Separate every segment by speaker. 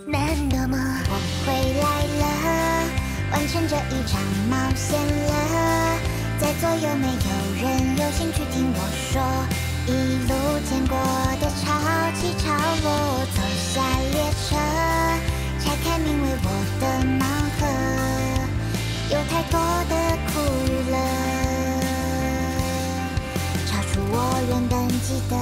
Speaker 1: 何度も我回来了，完成这一场冒险了。在座有没有人有兴趣听我说一路见过的潮起潮落？走下列车，拆开名为我的盲盒，有太多的苦与乐，超出我原本记得。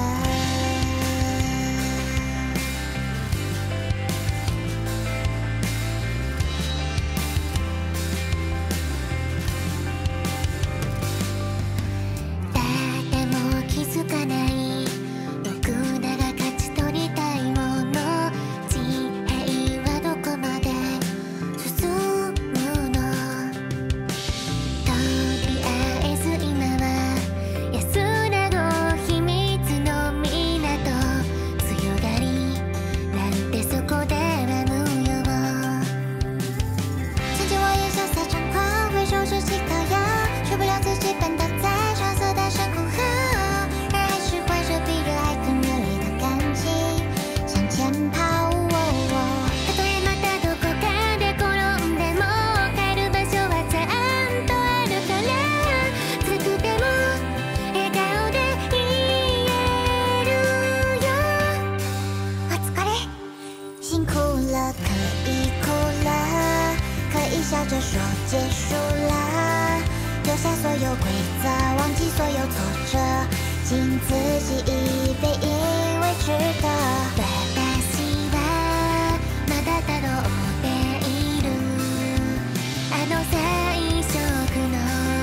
Speaker 1: 笑着说结束了，丢下所有规则，忘记所有挫折，尽自己一杯因为值得。私はまだたどっているあの最初の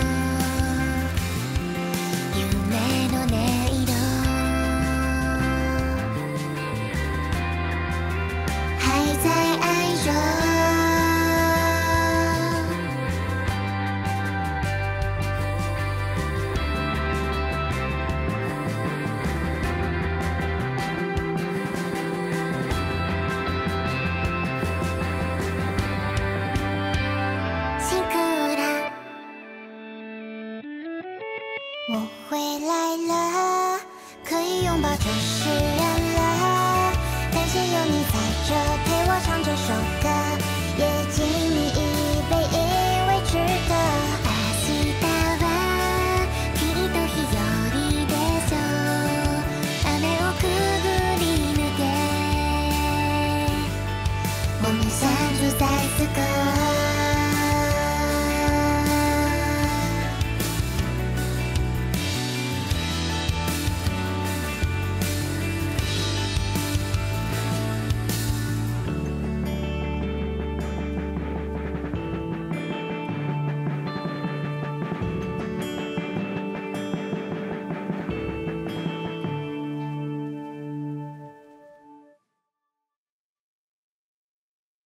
Speaker 1: 夢の音色。还在爱着。我回来了，可以拥抱这世人了，感谢有你在这陪我。